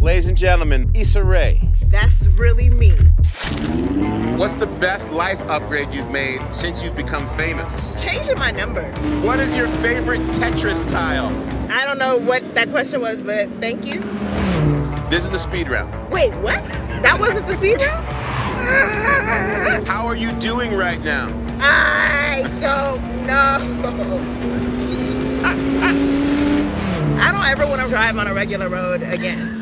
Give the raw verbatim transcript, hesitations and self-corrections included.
Ladies and gentlemen, Issa Rae. That's really me. What's the best life upgrade you've made since you've become famous? Changing my number. What is your favorite Tetris tile? I don't know what that question was, but thank you. This is the speed round. Wait, what? That wasn't the speed round? How are you doing right now? I don't know. I don't ever want to drive on a regular road again.